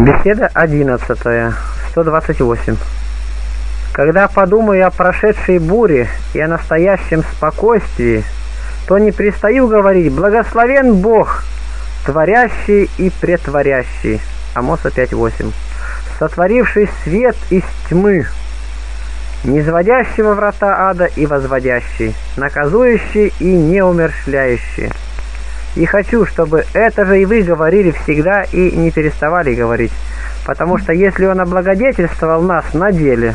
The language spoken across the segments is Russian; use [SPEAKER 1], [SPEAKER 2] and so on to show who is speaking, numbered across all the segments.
[SPEAKER 1] Беседа 11. 128. Когда подумаю о прошедшей буре и о настоящем спокойствии, то не перестаю говорить: благословен Бог, творящий и претворящий. Амоса 5:8. Сотворивший свет из тьмы, низводящий во врата ада и возводящий, наказующий и неумерщвляющий. И хочу, чтобы это же и вы говорили всегда и не переставали говорить, потому что если Он облагодетельствовал нас на деле,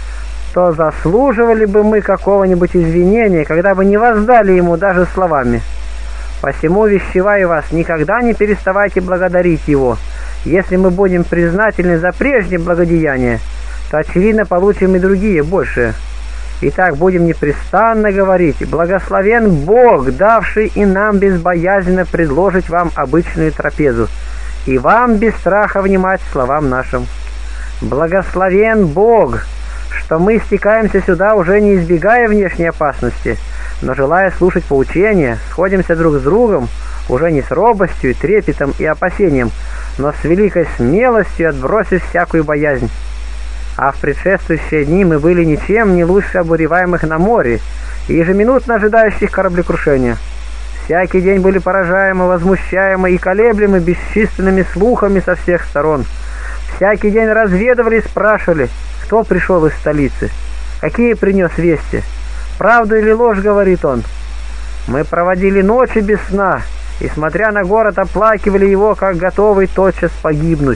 [SPEAKER 1] то заслуживали бы мы какого-нибудь извинения, когда бы не воздали Ему даже словами. Посему вещеваю вас, никогда не переставайте благодарить Его. Если мы будем признательны за прежние благодеяния, то, очевидно, получим и другие, большие. Итак, будем непрестанно говорить: благословен Бог, давший и нам безбоязненно предложить вам обычную трапезу, и вам без страха внимать словам нашим. Благословен Бог, что мы стекаемся сюда, уже не избегая внешней опасности, но желая слушать поучения, сходимся друг с другом, уже не с робостью, трепетом и опасением, но с великой смелостью, отбросив всякую боязнь. А в предшествующие дни мы были ничем не лучше обуреваемых на море и ежеминутно ожидающих кораблекрушения. Всякий день были поражаемы, возмущаемы и колеблемы бесчисленными слухами со всех сторон. Всякий день разведывали и спрашивали, кто пришел из столицы, какие принес вести, правду или ложь, говорит он. Мы проводили ночи без сна и, смотря на город, оплакивали его, как готовый тотчас погибнуть.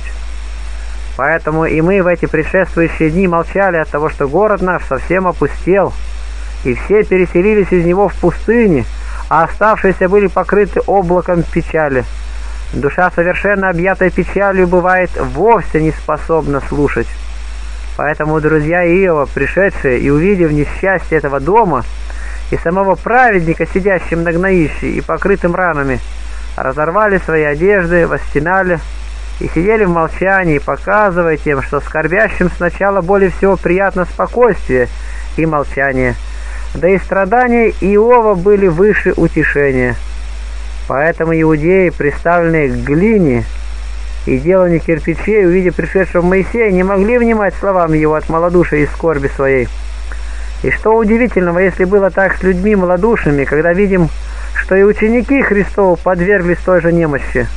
[SPEAKER 1] Поэтому и мы в эти предшествующие дни молчали от того, что город наш совсем опустел, и все переселились из него в пустыне, а оставшиеся были покрыты облаком печали. Душа, совершенно объятая печалью, бывает вовсе не способна слушать. Поэтому друзья Иова, пришедшие и увидев несчастье этого дома и самого праведника, сидящим на гноище и покрытым ранами, разорвали свои одежды, восстенали и сидели в молчании, показывая тем, что скорбящим сначала более всего приятно спокойствие и молчание, да и страдания Иова были выше утешения. Поэтому иудеи, приставленные к глине и деланию кирпичей, увидев пришедшего Моисея, не могли внимать словам его от малодушия и скорби своей. И что удивительного, если было так с людьми малодушными, когда видим, что и ученики Христовы подверглись той же немощи.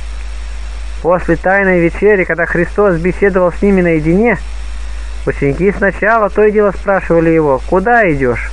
[SPEAKER 1] После Тайной вечери, когда Христос беседовал с ними наедине, ученики сначала то и дело спрашивали его: «Куда идешь?»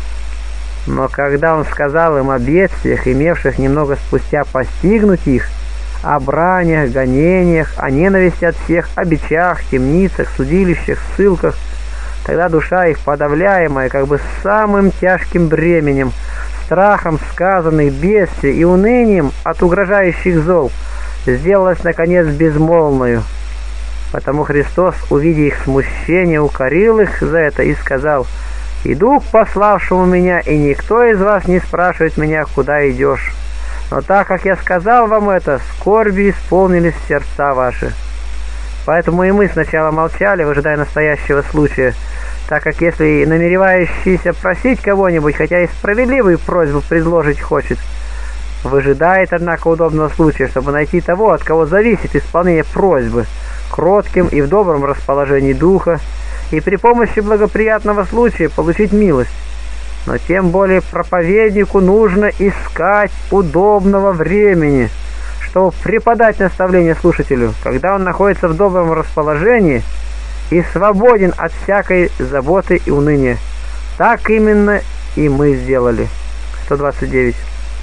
[SPEAKER 1] Но когда он сказал им о бедствиях, имевших немного спустя постигнуть их, о бранях, гонениях, о ненависти от всех, о бичах, темницах, судилищах, ссылках, тогда душа их, подавляемая как бы самым тяжким бременем, страхом сказанных бедствий и унынием от угрожающих зол, сделалась, наконец, безмолвною. Потому Христос, увидя их смущение, укорил их за это и сказал: «Иду к пославшему меня, и никто из вас не спрашивает меня, куда идешь. Но так как я сказал вам это, скорби исполнились сердца ваши». Поэтому и мы сначала молчали, ожидая настоящего случая, так как если намеревающийся просить кого-нибудь, хотя и справедливую просьбу предложить хочет, выжидает, однако, удобного случая, чтобы найти того, от кого зависит исполнение просьбы, кротким и в добром расположении духа, и при помощи благоприятного случая получить милость. Но тем более проповеднику нужно искать удобного времени, чтобы преподать наставление слушателю, когда он находится в добром расположении и свободен от всякой заботы и уныния. Так именно и мы сделали. 129.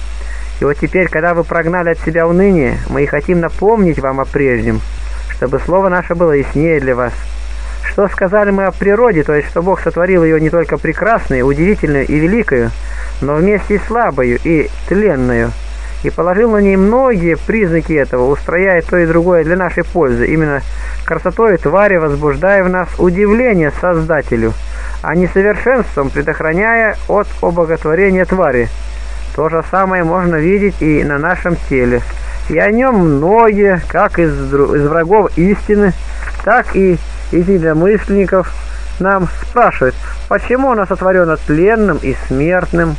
[SPEAKER 1] И вот теперь, когда вы прогнали от себя уныние, мы и хотим напомнить вам о прежнем, чтобы слово наше было яснее для вас. Что сказали мы о природе, то есть, что Бог сотворил ее не только прекрасной, удивительной и великою, но вместе и слабою, и тленную, и положил на ней многие признаки этого, устрояя то и другое для нашей пользы, именно красотой твари возбуждая в нас удивление Создателю, а несовершенством предохраняя от обоготворения твари. То же самое можно видеть и на нашем теле, и о нем многие, как из врагов истины, так и из недомысленников, нам спрашивают, почему оно сотворено тленным и смертным.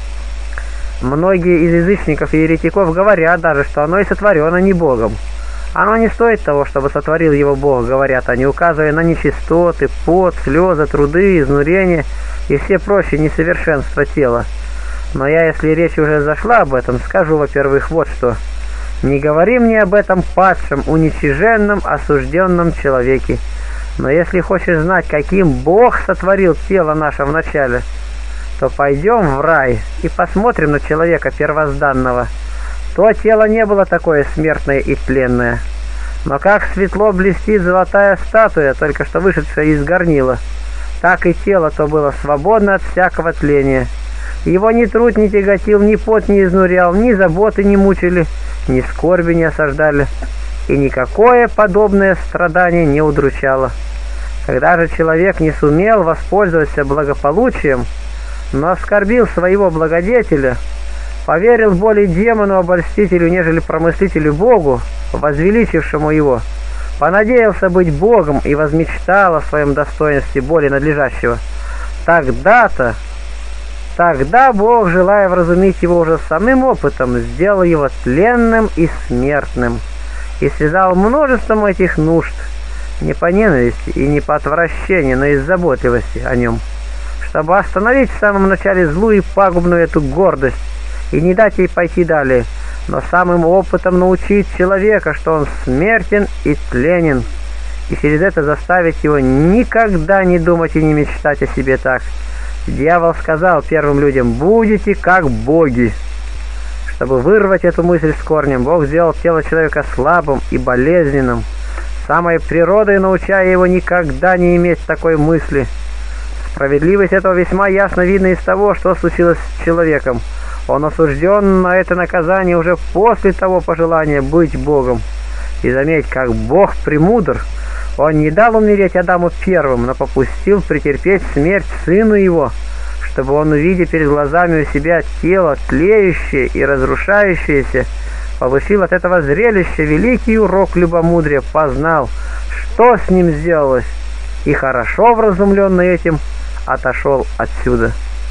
[SPEAKER 1] Многие из язычников и еретиков говорят даже, что оно и сотворено не Богом, Оно не стоит того, чтобы сотворил его Бог, говорят они, указывая на нечистоты, пот, слезы, труды, изнурения и все прочие несовершенства тела. Но я, если речь уже зашла об этом, скажу, во-первых, вот что. Не говори мне об этом падшем, уничиженном, осужденном человеке. Но если хочешь знать, каким Бог сотворил тело наше вначале, то пойдем в рай и посмотрим на человека первозданного. То тело не было такое смертное и тленное. Но как светло блестит золотая статуя, только что вышедшая из горнила, так и тело то было свободно от всякого тления. Его ни труд не тяготил, ни пот не изнурял, ни заботы не мучили, ни скорби не осаждали, и никакое подобное страдание не удручало. Когда же человек не сумел воспользоваться благополучием, но оскорбил своего благодетеля, поверил более демону-обольстителю, нежели промыслителю Богу, возвеличившему его, понадеялся быть Богом и возмечтал о своем достоинстве более надлежащего, тогда Бог, желая вразумить его уже самым опытом, сделал его тленным и смертным, и связал множеством этих нужд, не по ненависти и не по отвращению, но из заботливости о нем, чтобы остановить в самом начале злую и пагубную эту гордость, и не дать ей пойти далее, но самым опытом научить человека, что он смертен и тленен, и через это заставить его никогда не думать и не мечтать о себе так. Дьявол сказал первым людям: «Будете как боги». Чтобы вырвать эту мысль с корнем, Бог сделал тело человека слабым и болезненным, самой природой научая его никогда не иметь такой мысли. Справедливость этого весьма ясно видна из того, что случилось с человеком. Он осужден на это наказание уже после того пожелания быть Богом. И заметь, как Бог премудр, Он не дал умереть Адаму первым, но попустил претерпеть смерть сыну его, чтобы он, увидя перед глазами у себя тело тлеющее и разрушающееся, получил от этого зрелища великий урок любомудрия, познал, что с ним сделалось, и хорошо вразумленный этим отошел отсюда.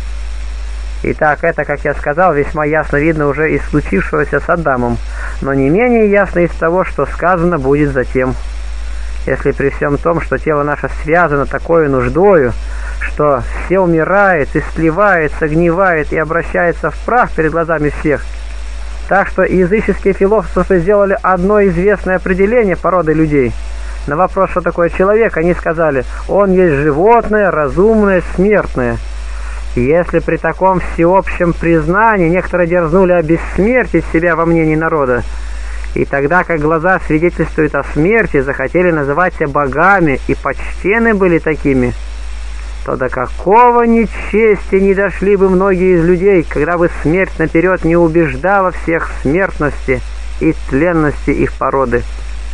[SPEAKER 1] Итак, это, как я сказал, весьма ясно видно уже из случившегося с Адамом, но не менее ясно из того, что сказано будет затем. Если при всем том, что тело наше связано такой нуждою, что все умирает, истлевает, согнивает и обращается в прах перед глазами всех, так что языческие философы сделали одно известное определение породы людей. На вопрос, что такое человек, они сказали: он есть животное, разумное, смертное. И если при таком всеобщем признании некоторые дерзнули обессмертить себя во мнении народа, и тогда, как глаза свидетельствуют о смерти, захотели называть себя богами и почтены были такими, то до какого нечестия не дошли бы многие из людей, когда бы смерть наперед не убеждала всех в смертности и тленности их породы.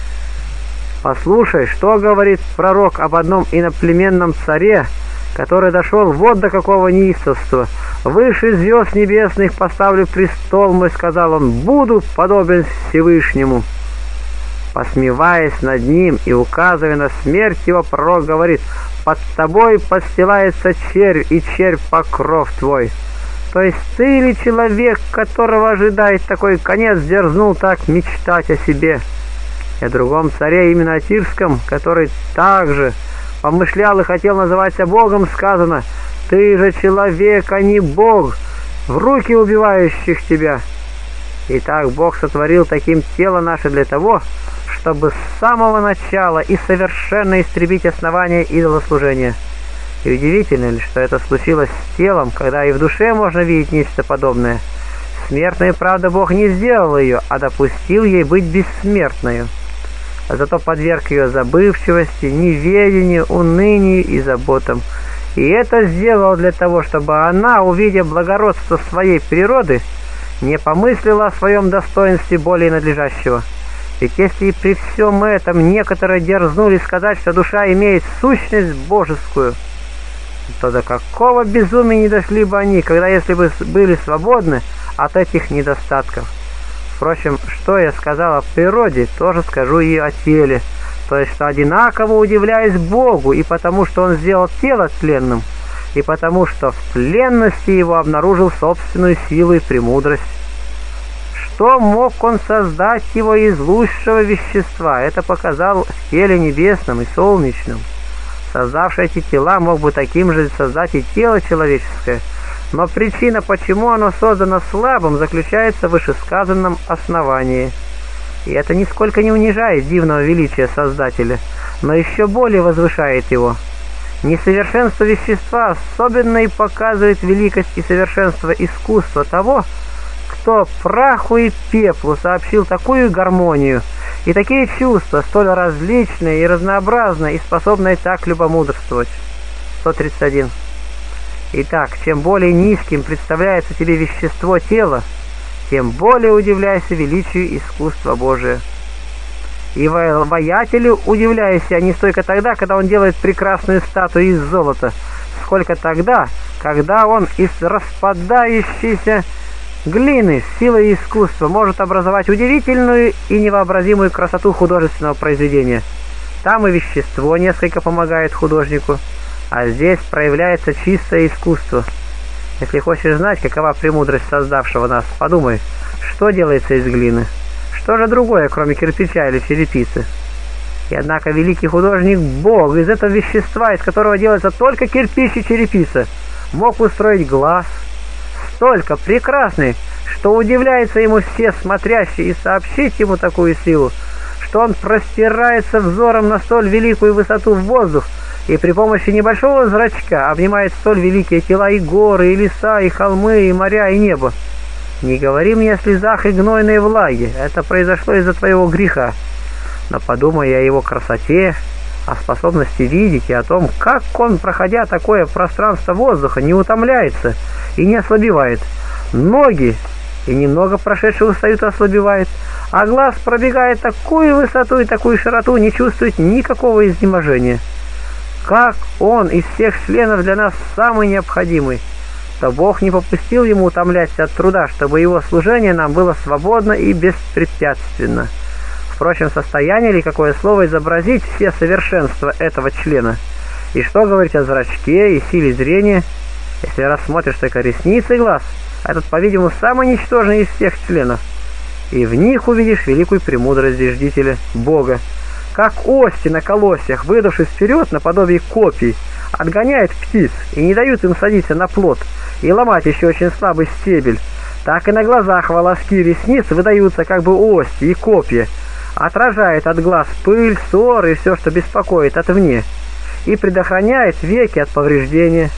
[SPEAKER 1] Послушай, что говорит пророк об одном иноплеменном царе, который дошел вот до какого неистовства. «Выше звезд небесных поставлю престол мой, — сказал он, — буду подобен Всевышнему». Посмеваясь над ним и указывая на смерть его, пророк говорит: «Под тобой подстилается червь, и червь покров твой». То есть ты ли человек, которого ожидает такой конец, дерзнул так мечтать о себе? И о другом царе, именно о Тирском, который также помышлял и хотел называться Богом, сказано: «Ты же человек, а не Бог, в руки убивающих тебя». Итак, Бог сотворил таким тело наше для того, чтобы с самого начала и совершенно истребить основания идолослужения. И удивительно ли, что это случилось с телом, когда и в душе можно видеть нечто подобное? Смертной, правда, Бог не сделал ее, а допустил ей быть бессмертною. А зато подверг ее забывчивости, неведению, унынию и заботам. И это сделал для того, чтобы она, увидя благородство своей природы, не помыслила о своем достоинстве более надлежащего. Ведь если при всем этом некоторые дерзнули сказать, что душа имеет сущность божескую, то до какого безумия не дошли бы они, когда если бы были свободны от этих недостатков. Впрочем, что я сказал о природе, тоже скажу и о теле, то есть, что одинаково удивляюсь Богу и потому, что Он сделал тело тленным, и потому, что в тленности его обнаружил собственную силу и премудрость. что мог он создать его из лучшего вещества. Это показал в теле небесном и солнечном. Создавший эти тела мог бы таким же создать и тело человеческое, но причина, почему оно создано слабым, заключается в вышесказанном основании. И это нисколько не унижает дивного величия Создателя, но еще более возвышает его. Несовершенство вещества особенно и показывает великость и совершенство искусства того, кто праху и пеплу сообщил такую гармонию и такие чувства, столь различные и разнообразные, и способные так любомудрствовать. 131. Итак, чем более низким представляется тебе вещество тела, тем более удивляйся величию искусства Божия. И воятелю удивляйся не столько тогда, когда он делает прекрасную статую из золота, сколько тогда, когда он из распадающейся глины силой искусства может образовать удивительную и невообразимую красоту художественного произведения. Там и вещество несколько помогает художнику, а здесь проявляется чистое искусство. Если хочешь знать, какова премудрость создавшего нас, подумай, что делается из глины. Что же другое, кроме кирпича или черепицы? И однако великий художник Бог из этого вещества, из которого делается только кирпич и черепица, мог устроить глаз, столько прекрасный, что удивляется ему все смотрящие, и сообщить ему такую силу, что он простирается взором на столь великую высоту в воздух, и при помощи небольшого зрачка обнимает столь великие тела и горы, и леса, и холмы, и моря, и небо. Не говори мне о слезах и гнойной влаге, это произошло из-за твоего греха. Но подумай о его красоте, о способности видеть и о том, как он, проходя такое пространство воздуха, не утомляется и не ослабевает. Ноги и немного прошедшего устают и ослабевает, а глаз пробегает такую высоту и такую широту, не чувствует никакого изнеможения. Как он из всех членов для нас самый необходимый, то Бог не попустил ему утомляться от труда, чтобы его служение нам было свободно и беспрепятственно. Впрочем, состояние ли какое слово изобразить все совершенства этого члена? И что говорить о зрачке и силе зрения? Если рассмотришь только ресницы и глаз, этот, по-видимому, самый ничтожный из всех членов, и в них увидишь великую премудрость Зиждителя, Бога. Как ости на колосьях, выдавшись вперед наподобие копий, отгоняют птиц и не дают им садиться на плот и ломать еще очень слабый стебель, так и на глазах волоски ресниц выдаются как бы ости и копья, отражает от глаз пыль, ссор и все, что беспокоит отвне, и предохраняет веки от повреждения.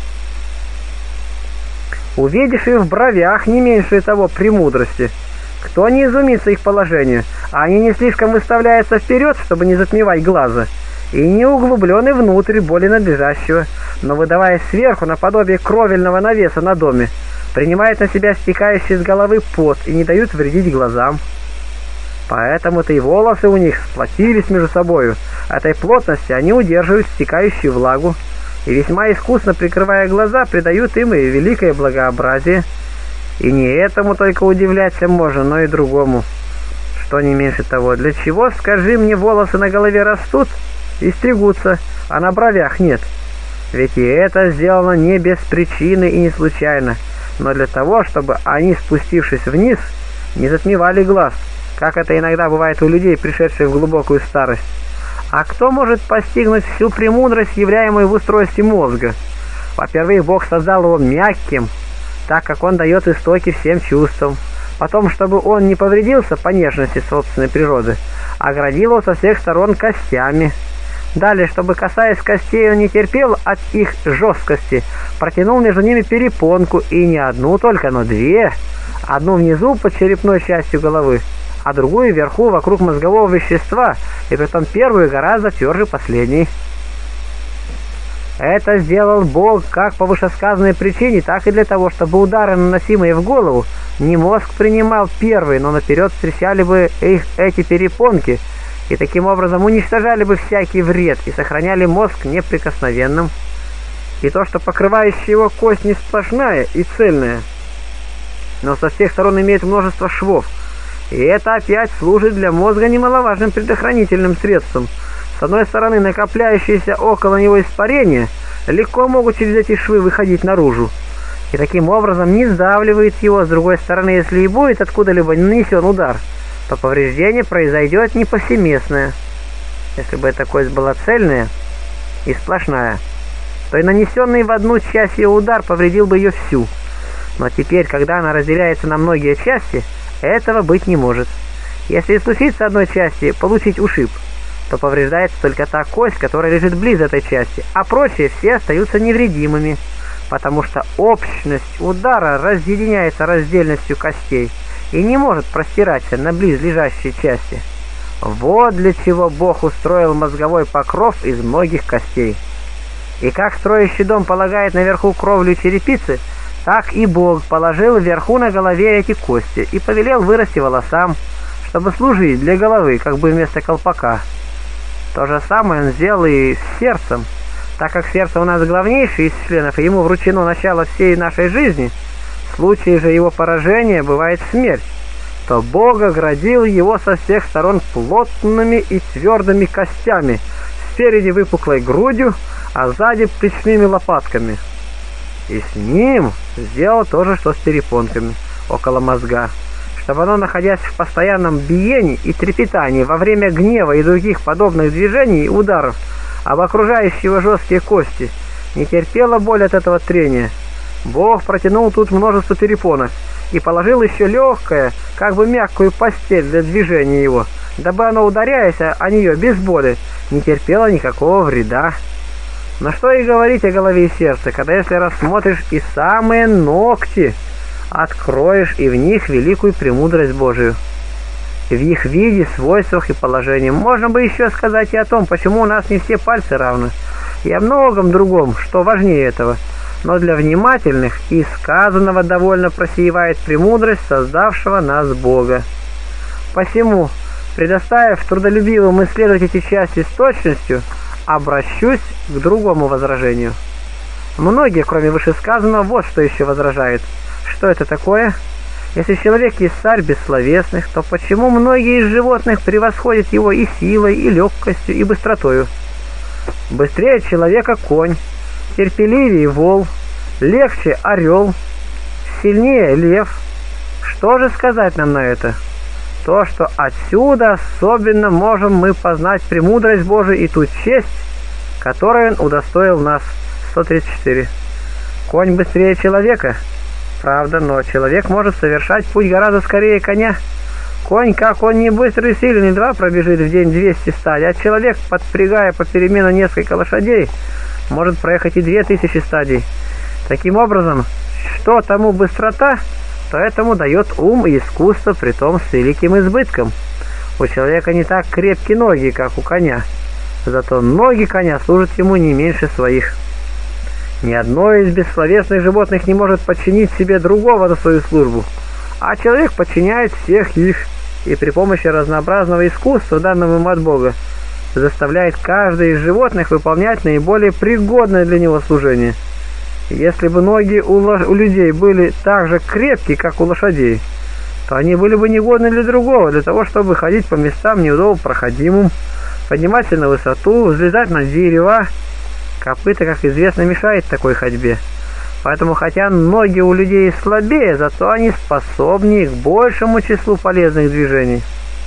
[SPEAKER 1] Увидишь и в бровях не меньше того премудрости. Кто не изумится их положению, а они не слишком выставляются вперед, чтобы не затмевать глаза, и не углублены внутрь более надлежащего, но выдавая сверху наподобие кровельного навеса на доме, принимают на себя стекающий с головы пот и не дают вредить глазам. Поэтому-то и волосы у них сплотились между собою, этой плотности они удерживают стекающую влагу, и весьма искусно прикрывая глаза, придают им и великое благообразие. И не этому только удивляться можно, но и другому. Что не меньше того, для чего, скажи мне, волосы на голове растут и стригутся, а на бровях нет? Ведь и это сделано не без причины и не случайно, но для того, чтобы они, спустившись вниз, не затмевали глаз, как это иногда бывает у людей, пришедших в глубокую старость. А кто может постигнуть всю премудрость, являемую в устройстве мозга? Во-первых, Бог создал его мягким, так как он дает истоки всем чувствам. Потом, чтобы он не повредился по нежности собственной природы, оградил его со всех сторон костями. Далее, чтобы, касаясь костей, он не терпел от их жесткости, протянул между ними перепонку, и не одну только, но две. Одну внизу под черепной частью головы, а другую вверху вокруг мозгового вещества, и притом первую гораздо тверже последней. Это сделал Бог как по вышесказанной причине, так и для того, чтобы удары, наносимые в голову, не мозг принимал первый, но наперед встречали бы их эти перепонки, и таким образом уничтожали бы всякий вред и сохраняли мозг неприкосновенным. И то, что покрывающая его кость не сплошная и цельная, но со всех сторон имеет множество швов, и это опять служит для мозга немаловажным предохранительным средством. С одной стороны, накопляющиеся около него испарения легко могут через эти швы выходить наружу, и таким образом не сдавливает его. С другой стороны, если и будет откуда-либо нанесен удар, то повреждение произойдет не повсеместное. Если бы эта кость была цельная и сплошная, то и нанесенный в одну часть ее удар повредил бы ее всю. Но теперь, когда она разделяется на многие части, этого быть не может. Если из случится одной части получить ушиб, то повреждается только та кость, которая лежит близ этой части, а прочие все остаются невредимыми, потому что общность удара разъединяется раздельностью костей и не может простираться на близлежащие части. Вот для чего Бог устроил мозговой покров из многих костей. И как строящий дом полагает наверху кровлю черепицы, так и Бог положил вверху на голове эти кости и повелел вырасти волосам, чтобы служить для головы, как бы вместо колпака. То же самое он сделал и с сердцем. Так как сердце у нас главнейшее из членов, и ему вручено начало всей нашей жизни, в случае же его поражения бывает смерть, то Бог оградил его со всех сторон плотными и твердыми костями, спереди выпуклой грудью, а сзади плечными лопатками. И с ним сделал то же, что с перепонками около мозга, чтобы оно, находясь в постоянном биении и трепетании во время гнева и других подобных движений и ударов об окружающие жесткие кости, не терпело боль от этого трения. Бог протянул тут множество перепонок и положил еще легкое, как бы мягкую постель для движения его, дабы оно, ударяясь о нее без боли, не терпело никакого вреда. Но что и говорить о голове и сердце, когда если рассмотришь и самые ногти, откроешь и в них великую премудрость Божию. И в их виде, свойствах и положении. Можно бы еще сказать и о том, почему у нас не все пальцы равны, и о многом другом, что важнее этого. Но для внимательных и сказанного довольно просеивает премудрость создавшего нас Бога. Посему, предоставив трудолюбивым исследовать эти части с точностью, обращусь к другому возражению. Многие, кроме вышесказанного, вот что еще возражают. Что это такое? Если человек есть царь бессловесных, то почему многие из животных превосходят его и силой, и легкостью, и быстротою? Быстрее человека конь, терпеливее вол, легче орел, сильнее лев. Что же сказать нам на это? То, что отсюда особенно можем мы познать премудрость Божию и ту честь, которой Он удостоил нас. 134. Конь быстрее человека? Правда, но человек может совершать путь гораздо скорее коня. Конь, как он не быстрый и сильный, два пробежит в день 200 стадий, а человек, подпрягая попеременно несколько лошадей, может проехать и 2000 стадий. Таким образом, что тому быстрота, то этому дает ум и искусство, притом с великим избытком. У человека не так крепкие ноги, как у коня, зато ноги коня служат ему не меньше своих. Ни одно из бессловесных животных не может подчинить себе другого на свою службу, а человек подчиняет всех их, и при помощи разнообразного искусства, данного ему от Бога, заставляет каждое из животных выполнять наиболее пригодное для него служение. Если бы ноги у людей были так же крепкие, как у лошадей, то они были бы негодны для другого, для того, чтобы ходить по местам неудобно проходимым, подниматься на высоту, взлезать на дерева. Копыта, как известно, мешает такой ходьбе. Поэтому, хотя ноги у людей слабее, зато они способнее к большему числу полезных движений.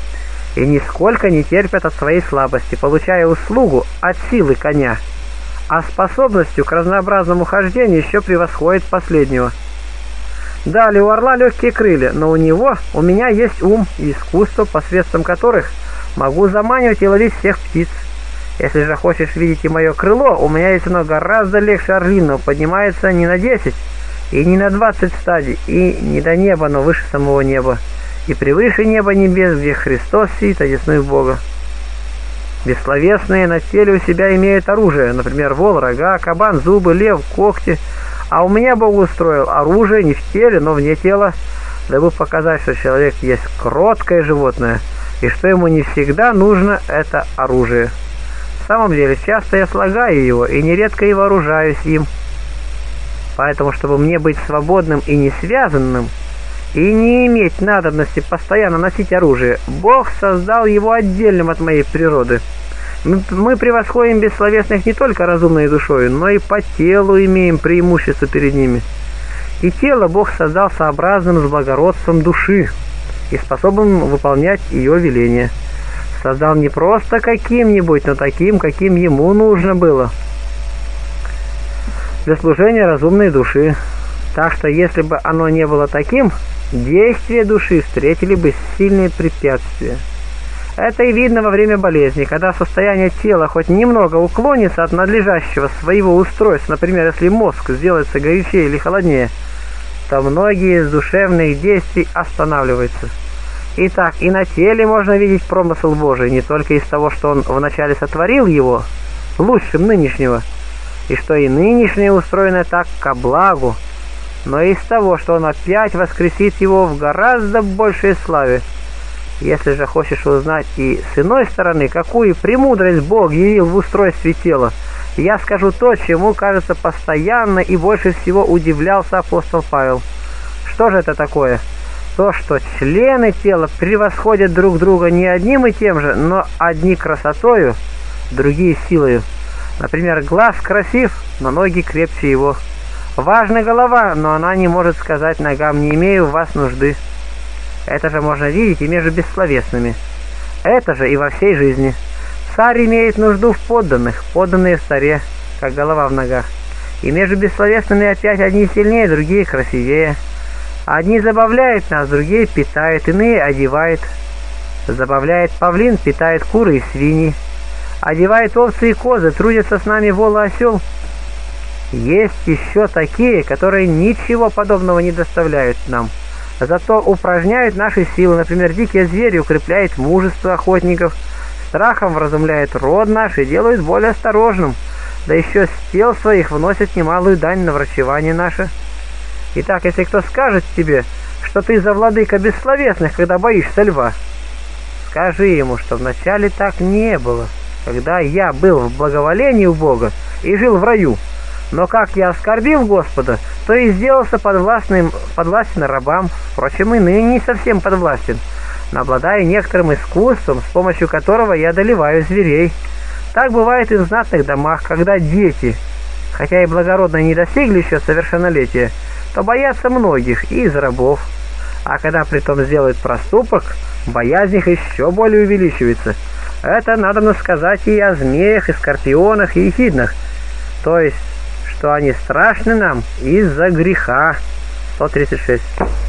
[SPEAKER 1] И нисколько не терпят от своей слабости, получая услугу от силы коня, а способностью к разнообразному хождению еще превосходит последнего. Далее, у орла легкие крылья, но у меня есть ум и искусство, посредством которых могу заманивать и ловить всех птиц. Если же хочешь видеть и мое крыло, у меня есть оно гораздо легче орлиного, поднимается не на 10 и не на 20 стадий, и не до неба, но выше самого неба, и превыше неба небес, где Христос сидит одесную Бога. Бессловесные на теле у себя имеют оружие, например, вол, рога, кабан, зубы, лев, когти, а у меня Бог устроил оружие не в теле, но вне тела, дабы показать, что человек есть кроткое животное, и что ему не всегда нужно это оружие. В самом деле, часто я слагаю его, и нередко и вооружаюсь им. Поэтому, чтобы мне быть свободным и не связанным, и не иметь надобности постоянно носить оружие, Бог создал его отдельным от моей природы. Мы превосходим бессловесных не только разумной душой, но и по телу имеем преимущество перед ними. И тело Бог создал сообразным с благородством души и способным выполнять ее веления. Создал не просто каким-нибудь, но таким, каким ему нужно было для служения разумной души. Так что, если бы оно не было таким, действия души встретили бы сильные препятствия. Это и видно во время болезни, когда состояние тела хоть немного уклонится от надлежащего своего устройства, например, если мозг сделается горячее или холоднее, то многие из душевных действий останавливаются. Итак, и на теле можно видеть промысл Божий, не только из того, что Он вначале сотворил его, лучшим нынешнего, и что и нынешнее устроено так ко благу, но и из того, что Он опять воскресит его в гораздо большей славе. Если же хочешь узнать и с иной стороны, какую премудрость Бог явил в устройстве тела, я скажу то, чему, кажется, постоянно и больше всего удивлялся апостол Павел. Что же это такое? То, что члены тела превосходят друг друга не одним и тем же, но одни красотою, другие силою. Например, глаз красив, но ноги крепче его. Важна голова, но она не может сказать ногам: «Не имею в вас нужды». Это же можно видеть и между бессловесными. Это же и во всей жизни. Царь имеет нужду в подданных, подданные в царе, как голова в ногах. И между бессловесными опять одни сильнее, другие красивее. Одни забавляют нас, другие питают, иные одевают. Забавляет павлин, питает куры и свиньи. Одевает овцы и козы, трудятся с нами вол и осел. Есть еще такие, которые ничего подобного не доставляют нам. Зато упражняют наши силы. Например, дикие звери укрепляют мужество охотников, страхом вразумляют род наш и делают более осторожным. Да еще с тел своих вносят немалую дань на врачевание наше. Итак, если кто скажет тебе, что ты за владыка бессловесных, когда боишься льва, скажи ему, что вначале так не было, когда я был в благоволении у Бога и жил в раю. Но как я оскорбил Господа, то и сделался подвластен рабам, впрочем, и ныне не совсем подвластен, но обладаю некоторым искусством, с помощью которого я одолеваю зверей. Так бывает и в знатных домах, когда дети, хотя и благородно не достигли еще совершеннолетия, то боятся многих и из рабов. А когда притом сделают проступок, боязнь их еще более увеличивается. Это надо сказать и о змеях, и скорпионах, и ехиднах, то есть, что они страшны нам из-за греха. 136.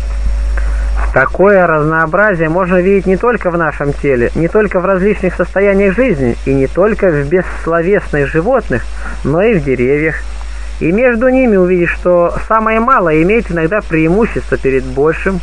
[SPEAKER 1] Такое разнообразие можно видеть не только в нашем теле, не только в различных состояниях жизни, и не только в бессловесных животных, но и в деревьях. И между ними увидишь, что самое малое имеет иногда преимущество перед большим.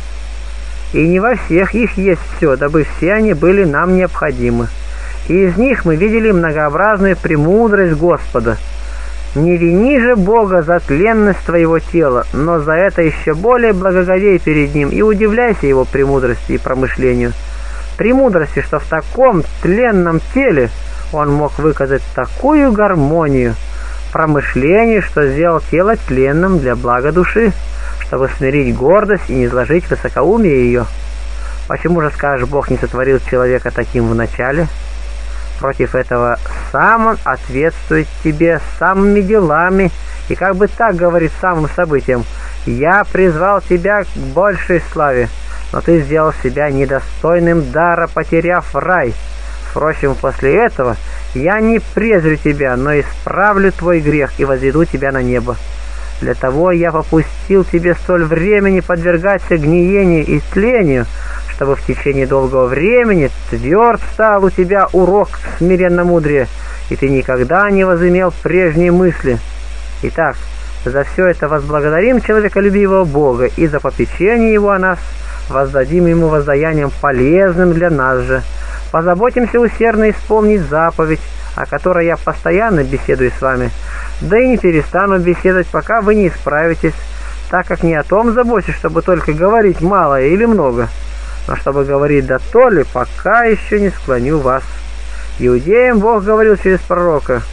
[SPEAKER 1] И не во всех их есть все, дабы все они были нам необходимы. И из них мы видели многообразную премудрость Господа. Не вини же Бога за тленность твоего тела, но за это еще более благоговей перед Ним и удивляйся Его премудрости и промышлению. Премудрости, что в таком тленном теле Он мог выказать такую гармонию, промышлению, что сделал тело тленным для блага души, чтобы смирить гордость и не изложить высокоумие ее. Почему же, скажешь, Бог не сотворил человека таким вначале? Против этого сам он ответствует тебе самыми делами, и как бы так говорит самым событиям: «Я призвал тебя к большей славе, но ты сделал себя недостойным дара, потеряв рай. Впрочем, после этого я не презрю тебя, но исправлю твой грех и возведу тебя на небо. Для того я попустил тебе столь времени подвергаться гниению и тлению, чтобы в течение долгого времени тверд стал у тебя урок смиренно-мудрия, и ты никогда не возымел прежние мысли. Итак, за все это возблагодарим человеколюбивого Бога, и за попечение Его о нас воздадим Ему воздаянием полезным для нас же. Позаботимся усердно исполнить заповедь, о которой я постоянно беседую с вами, да и не перестану беседовать, пока вы не исправитесь, так как не о том забочусь, чтобы только говорить малое или много, но чтобы говорить да то ли, пока еще не склоню вас. Иудеям Бог говорил через пророка: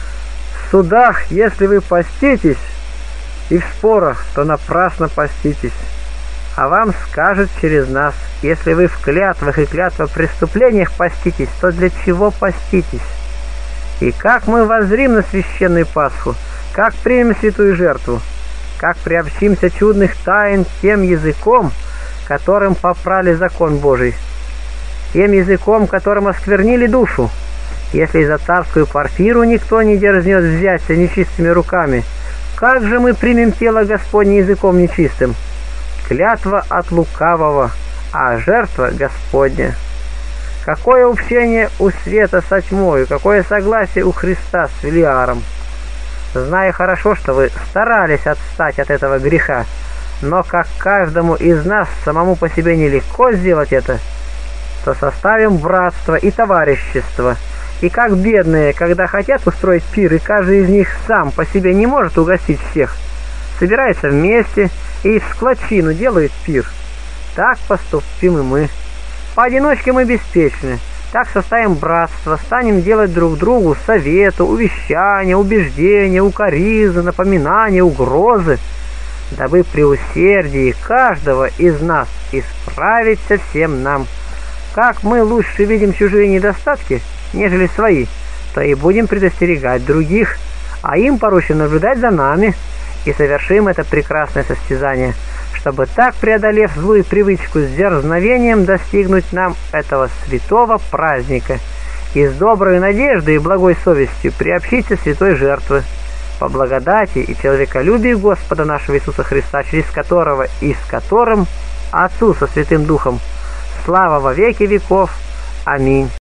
[SPEAKER 1] в судах, если вы поститесь, и в спорах, то напрасно поститесь. А вам скажет через нас: если вы в клятвах и клятвопреступлениях поститесь, то для чего поститесь? И как мы воззрим на священную Пасху, как примем святую жертву, как приобщимся чудных тайн тем языком, которым попрали закон Божий, тем языком, которым осквернили душу. Если за царскую порфиру никто не дерзнет взяться нечистыми руками, как же мы примем тело Господне языком нечистым? Клятва от лукавого, а жертва Господня. Какое общение у света со тьмою, какое согласие у Христа с Велиаром. Зная хорошо, что вы старались отстать от этого греха, но как каждому из нас самому по себе нелегко сделать это, то составим братство и товарищество. И как бедные, когда хотят устроить пир, и каждый из них сам по себе не может угостить всех, собирается вместе и в склочину делает пир. Так поступим и мы. Поодиночке мы беспечны. Так составим братство, станем делать друг другу совету, увещания, убеждения, укоризы, напоминания, угрозы, дабы при усердии каждого из нас исправиться всем нам. Как мы лучше видим чужие недостатки, нежели свои, то и будем предостерегать других, а им поручено наблюдать за нами, и совершим это прекрасное состязание, чтобы так, преодолев злую привычку с дерзновением, достигнуть нам этого святого праздника и с доброй надеждой и благой совестью приобщиться святой жертвы, по благодати и человеколюбию Господа нашего Иисуса Христа, через которого и с которым Отцу со Святым Духом слава во веки веков. Аминь.